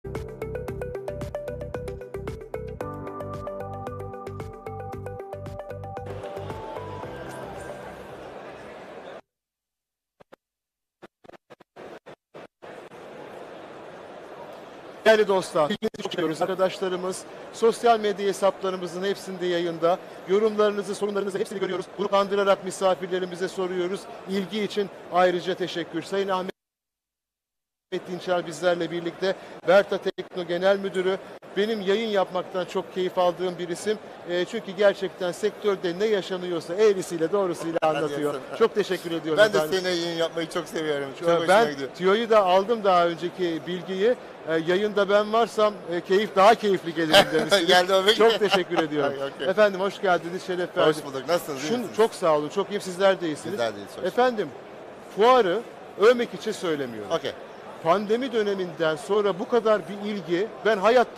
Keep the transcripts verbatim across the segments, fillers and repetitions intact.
Değerli dostlar, çok seviyoruz. Arkadaşlarımız sosyal medya hesaplarımızın hepsinde yayında. Yorumlarınızı, sorunlarınızı hepsini görüyoruz. Gruplandırarak misafirlerimize soruyoruz. İlgi için ayrıca teşekkür. Sayın Ahmet Dinçer bizlerle birlikte. Berta Tekno Genel Müdürü. Benim yayın yapmaktan çok keyif aldığım bir isim. E, çünkü gerçekten sektörde ne yaşanıyorsa eğrisiyle doğrusuyla anlatıyor. Çok teşekkür ediyorum. Ben de efendim. seninle yayın yapmayı çok seviyorum. Çok hoşuma Ben gidiyor. tüyoyu da aldım daha önceki bilgiyi. E, yayında ben varsam e, keyif daha keyifli gelir demiştiniz. Geldi o peki. Çok teşekkür ediyorum. Okay. Efendim hoş geldiniz, şeref verdiniz. Hoş bulduk. Nasılsınız? iyi Şunu, misiniz? çok sağ olun, çok iyiyim. Sizler de iyisiniz. Sizler de iyiyiz, hoş Efendim, fuarı övmek için söylemiyorum. Okey. Pandemi döneminden sonra bu kadar bir ilgi ben hayatta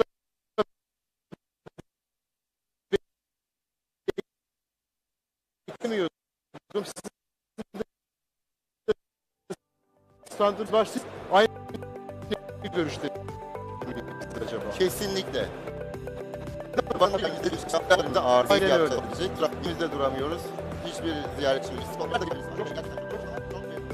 beklemiyordum. Standart var. Siz aynı görüşte acaba? Kesinlikle. Bana yüzde yüz şartlarında arıza Aynen öyle. yaptırabilecek. Trafikimizde duramıyoruz. Hiçbir ziyaretçimiz. Onlar da gibiyiz. Çok gerçekten çok çok memnunum.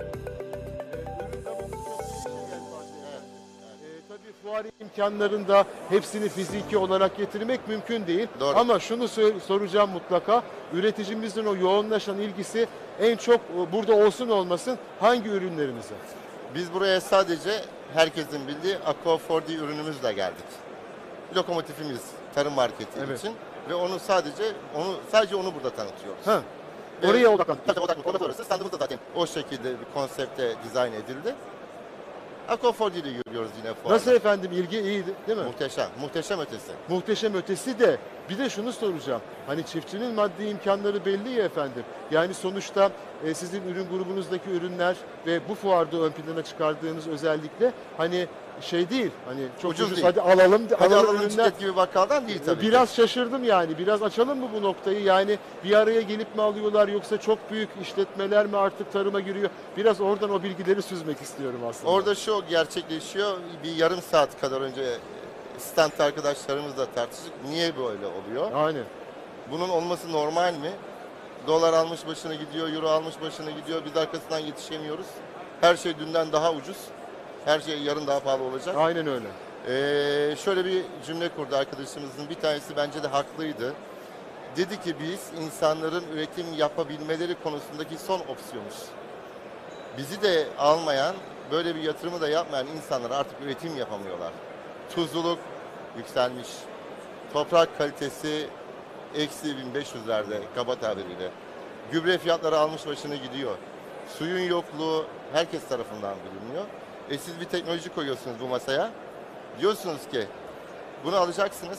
Ee, tabii fuar imkanlarında hepsini fiziki olarak getirmek mümkün değil. Doğru. Ama şunu sor- soracağım mutlaka. Üreticimizin o yoğunlaşan ilgisi en çok e, burada olsun olmasın hangi ürünlerinize? Biz buraya sadece herkesin bildiği Aqua dört D ürünümüzle geldik. Lokomotifimiz tarım marketi Evet. için ve onu sadece onu sadece onu burada tanıtıyoruz. Ha, Ve- oraya odaklandık. Tabii odaklandık orası. Standımız da zaten o şekilde bir konsepte dizayn edildi. Aqua dört D'yi görüyoruz yine fuarda. Nasıl efendim, ilgi iyiydi değil mi? Muhteşem, muhteşem ötesi. Muhteşem ötesi de bir de şunu soracağım. Hani çiftçinin maddi imkanları belli ya efendim. Yani sonuçta e, sizin ürün grubunuzdaki ürünler ve bu fuarda ön plana çıkardığınız özellikle hani şey değil. Hani çok Ucuz ucuz, değil. hadi alalım Hadi alalım alalım ürünler. çiket gibi bakkaldan değil tabii ki. Biraz şaşırdım yani. Biraz açalım mı bu noktayı? Yani bir araya gelip mi alıyorlar yoksa çok büyük işletmeler mi artık tarıma giriyor? Biraz oradan o bilgileri süzmek istiyorum aslında. Orada şu gerçekleşiyor. Bir yarım saat kadar önce stand arkadaşlarımızla tartıştık. Niye böyle oluyor? Aynen. Bunun olması normal mi? Dolar almış başına gidiyor, euro almış başına gidiyor. Biz arkasından yetişemiyoruz. Her şey dünden daha ucuz. Her şey yarın daha pahalı olacak. Aynen öyle. Ee, şöyle bir cümle kurdu arkadaşımızın. Bir tanesi bence de haklıydı. Dedi ki biz insanların üretim yapabilmeleri konusundaki son opsiyonuz. Bizi de almayan, böyle bir yatırımı da yapmayan insanlar artık üretim yapamıyorlar. Tuzluluk yükselmiş. Toprak kalitesi eksi bin beş yüzlerde kaba tabiriyle. Gübre fiyatları almış başına gidiyor. Suyun yokluğu herkes tarafından biliniyor. E siz bir teknoloji koyuyorsunuz bu masaya. Diyorsunuz ki bunu alacaksınız.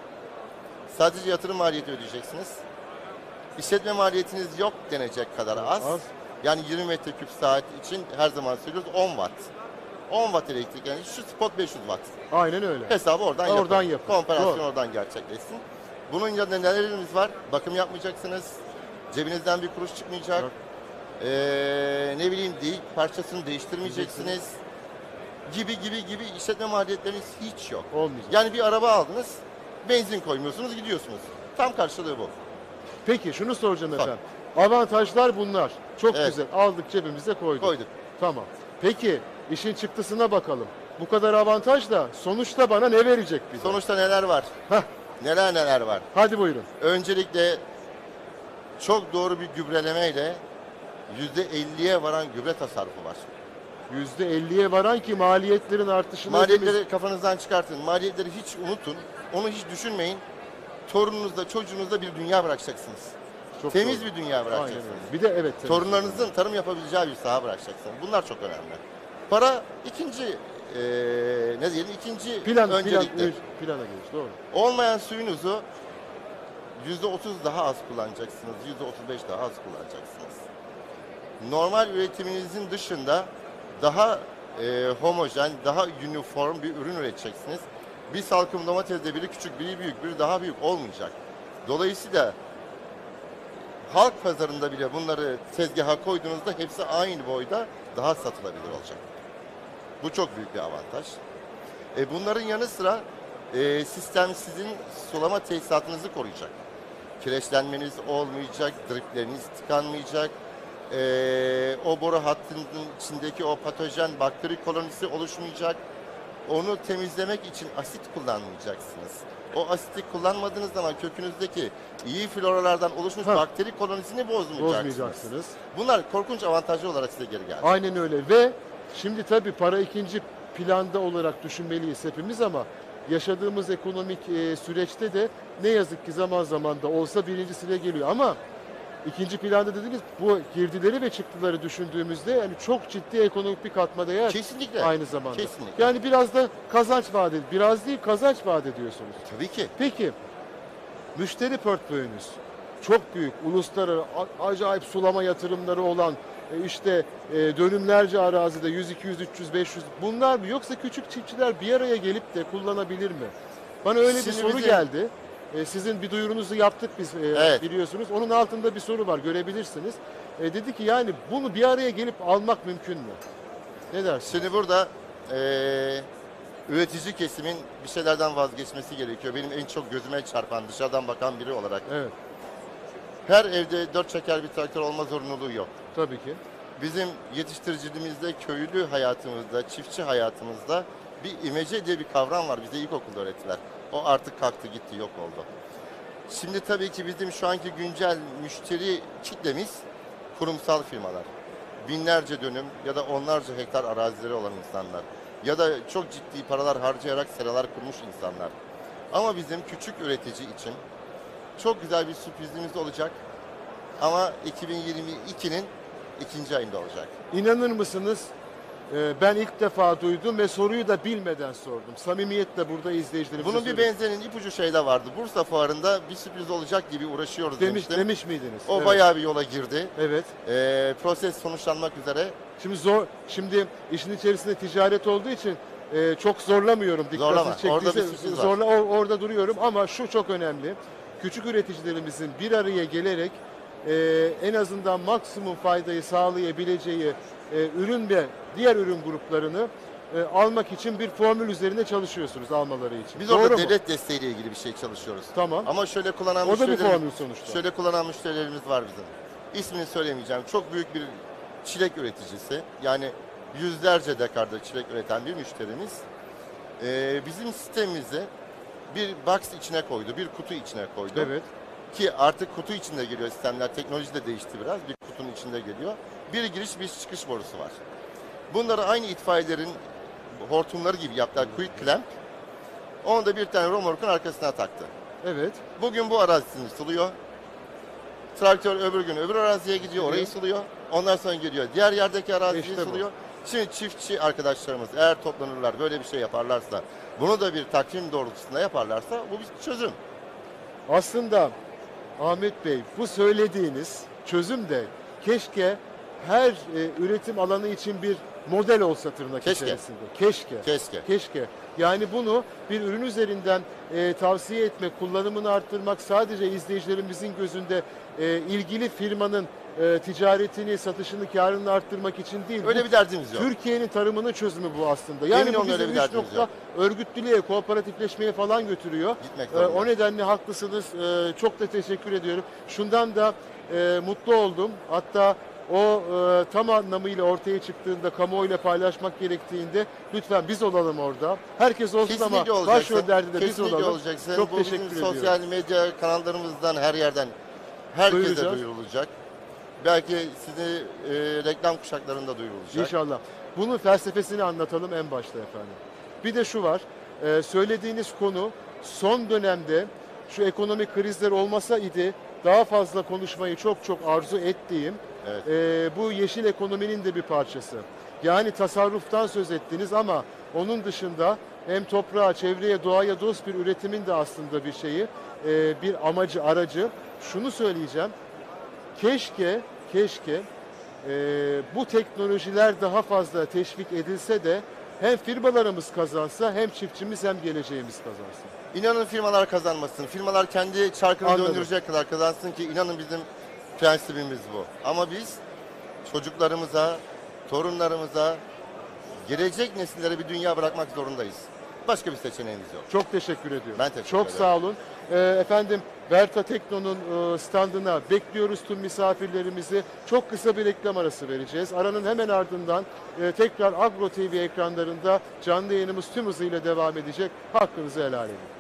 Sadece yatırım maliyeti ödeyeceksiniz. İşletme maliyetiniz yok denecek kadar az. Az. Yani yirmi metreküp saat için her zaman söylüyoruz on watt. on watt elektrik yani şu spot beş yüz watt. Aynen öyle. Hesabı oradan, Oradan yapın. yapın. Komparasyon Doğru. oradan gerçekleşsin. Bunun yanında nelerimiz var? Bakım yapmayacaksınız. Cebinizden bir kuruş çıkmayacak. Yok. Ee, ne bileyim değil parçasını değiştirmeyeceksiniz. Gibi gibi gibi işletme maliyetleriniz hiç yok. Olmayacak. Yani bir araba aldınız, benzin koymuyorsunuz, gidiyorsunuz. Tam karşılığı bu. Peki şunu soracağım Sor. efendim. Avantajlar bunlar. Çok Evet. güzel. Aldık cebimize koyduk. Koyduk. Tamam. Peki işin çıktısına bakalım. Bu kadar avantaj da sonuçta bana ne verecek bize? Sonuçta neler var? Heh, Neler neler var? hadi buyurun. Öncelikle çok doğru bir gübrelemeyle yüzde elliye varan gübre tasarrufu var. yüzde elliye varan ki maliyetlerin artışını Maliyetleri ödemiz- kafanızdan çıkartın. Maliyetleri hiç unutun. Onu hiç düşünmeyin. Torununuzda, çocuğunuzda bir dünya bırakacaksınız. Çok Temiz doğru. bir dünya Aynen bırakacaksınız. öyle. Bir de evet. tabii. Torunlarınızın tarım yapabileceği bir saha bırakacaksınız. Bunlar çok önemli. Para ikinci, eee ne diyelim, ikinci Plan, plan, öncelikli. plana geç. Doğru. Olmayan suyunuzu yüzde otuz daha az kullanacaksınız. yüzde otuz beş daha az kullanacaksınız. Normal üretiminizin dışında daha e, homojen, daha uniform bir ürün üreteceksiniz. Bir salkım domatesde biri küçük, biri büyük, biri daha büyük olmayacak. Dolayısıyla halk pazarında bile bunları tezgaha koyduğunuzda hepsi aynı boyda daha satılabilir olacak. Bu çok büyük bir avantaj. E, bunların yanı sıra e, sistem sizin sulama tesisatınızı koruyacak. Kireçlenmeniz olmayacak, dripleriniz tıkanmayacak. E, o boru hattının içindeki o patojen bakteri kolonisi oluşmayacak. Onu temizlemek için asit kullanmayacaksınız. O asiti kullanmadığınız zaman kökünüzdeki iyi floralardan oluşmuş Ha. bakteri kolonisini bozmayacaksınız. Bozmayacaksınız. Bunlar korkunç avantajlı olarak size geri geldi. Aynen öyle ve şimdi tabii para ikinci planda olarak düşünmeliyiz hepimiz ama yaşadığımız ekonomik e, süreçte de ne yazık ki zaman zaman da olsa birinci sıraya geliyor ama ikinci planda dediğimiz bu girdileri ve çıktıları düşündüğümüzde yani çok ciddi ekonomik bir katma değer Kesinlikle. aynı zamanda. Kesinlikle. Yani biraz da kazanç vaat ediyor. Biraz değil kazanç vaat ediyorsunuz. Tabii ki. Peki müşteri portföyünüz çok büyük, uluslararası a- acayip sulama yatırımları olan e, işte e, dönümlerce arazide yüz, iki yüz, üç yüz, beş yüz bunlar mı yoksa küçük çiftçiler bir araya gelip de kullanabilir mi? Bana öyle bir Şimdi soru bizim- geldi. E, sizin bir duyurunuzu yaptık biz e, Evet. biliyorsunuz. Onun altında bir soru var görebilirsiniz. E, dedi ki yani bunu bir araya gelip almak mümkün mü? Ne dersin? Şimdi burada eee, üretici kesimin bir şeylerden vazgeçmesi gerekiyor. Benim en çok gözüme çarpan dışarıdan bakan biri olarak. Evet Her evde dört çeker bir traktör olma zorunluluğu yok. tabii ki. Bizim yetiştiriciliğimizde, köylü hayatımızda, çiftçi hayatımızda bir imece diye bir kavram var. Bize ilkokulda öğrettiler. O artık kalktı gitti, yok oldu. Şimdi tabii ki bizim şu anki güncel müşteri kitlemiz kurumsal firmalar. Binlerce dönüm ya da onlarca hektar arazileri olan insanlar. Ya da çok ciddi paralar harcayarak seralar kurmuş insanlar. Ama bizim küçük üretici için çok güzel bir sürprizimiz olacak. Ama iki bin yirmi ikinin ikinci ayında olacak. İnanır mısınız? Ee, Ben ilk defa duydum ve soruyu da bilmeden sordum. Samimiyetle burada izleyicilerimize Bunun bir söylüyorum. benzerinin ipucu şeyde vardı. Bursa Fuarı'nda bir sürpriz olacak gibi uğraşıyoruz Demiş, demiştim. demiş miydiniz? O Evet. bayağı bir yola girdi. Evet. Ee, proses sonuçlanmak üzere. Şimdi zor. Şimdi işin içerisinde ticaret olduğu için e, çok zorlamıyorum. Zorlama. Dikkatinizi Orada bir çektiyse sürpriz var. zorla or- orada duruyorum ama şu çok önemli. Küçük üreticilerimizin bir araya gelerek e, en azından maksimum faydayı sağlayabileceği e, ürün ve diğer ürün gruplarını e, almak için bir formül üzerinde çalışıyorsunuz almaları için. Biz Doğru orada mu? devlet desteğiyle ilgili bir şey çalışıyoruz. Tamam. Ama şöyle kullanan O da bir müşterilerimiz- formül sonuçta. Şöyle kullanan müşterilerimiz var bizim. İsmini söylemeyeceğim. Çok büyük bir çilek üreticisi. Yani yüzlerce dekarda çilek üreten bir müşterimiz. Ee, bizim sistemimizi bir box içine koydu, bir kutu içine koydu. Evet. Ki artık kutu içinde geliyor sistemler. Teknoloji de değişti biraz. Bir kutunun içinde geliyor. Bir giriş bir çıkış borusu var. Bunları aynı itfaiyelerin hortumları gibi yaptılar. Quick clamp. Onu da bir tane romorkun arkasına taktı. Evet. Bugün bu arazisini suluyor. Traktör öbür gün öbür araziye gidiyor, orayı suluyor. Ondan sonra geliyor diğer yerdeki araziyi İşte bu. suluyor. Şimdi çiftçi arkadaşlarımız eğer toplanırlar, böyle bir şey yaparlarsa, bunu da bir takvim doğrultusunda yaparlarsa bu bir çözüm. Aslında Ahmet Bey bu söylediğiniz çözüm de keşke her e, üretim alanı için bir model olsa tırnak Keşke. içerisinde. Keşke. Keşke. Keşke. Yani bunu bir ürün üzerinden e, tavsiye etmek, kullanımını arttırmak sadece izleyicilerimizin gözünde e, ilgili firmanın e, ticaretini, satışını, karını arttırmak için değil. Öyle Bu bir derdimiz yok. Türkiye'nin tarımının çözümü bu aslında. Yani Emin bu olun bizi öyle bir üç derdimiz nokta yok. örgütlülüğe, kooperatifleşmeye falan götürüyor. Gitmek Ee, zorunda. o nedenle haklısınız. Ee, çok da teşekkür ediyorum. Şundan da e, mutlu oldum. Hatta o e, tam anlamıyla ortaya çıktığında, kamuoyuyla paylaşmak gerektiğinde lütfen biz olalım orada. Herkes olsun Kesinlikle ama olacaksın. başrollerde de biz Kesinlikle olalım. olacaksın. Çok Bu teşekkür bizim ediyorum. sosyal medya kanallarımızdan her yerden herkese Duyuracağız. duyurulacak. Belki sizi e, reklam kuşaklarında duyurulacak. İnşallah. Bunun felsefesini anlatalım en başta efendim. Bir de şu var. e, söylediğiniz konu son dönemde şu ekonomik krizler olmasa idi daha fazla konuşmayı çok çok arzu ettiğim Evet. e, bu yeşil ekonominin de bir parçası. Yani tasarruftan söz ettiniz ama onun dışında hem toprağa, çevreye, doğaya dost bir üretimin de aslında bir şeyi, e, bir amacı, aracı. Şunu söyleyeceğim. Keşke, keşke e, bu teknolojiler daha fazla teşvik edilse de hem firmalarımız kazansa hem çiftçimiz hem geleceğimiz kazansın. İnanın firmalar kazanmasın. Firmalar kendi çarkını Anladım. döndürecek kadar kazansın ki inanın bizim prensibimiz bu. Ama biz çocuklarımıza, torunlarımıza, gelecek nesillere bir dünya bırakmak zorundayız. Başka bir seçeneğimiz yok. Çok teşekkür ediyorum. Ben teşekkür Çok ederim. sağ olun. Ee, efendim Verta Tekno'nun e, standına bekliyoruz tüm misafirlerimizi. Çok kısa bir reklam arası vereceğiz. Aranın hemen ardından e, tekrar Agro T V ekranlarında canlı yayınımız tüm hızıyla devam edecek. Hakkınızı helal edin.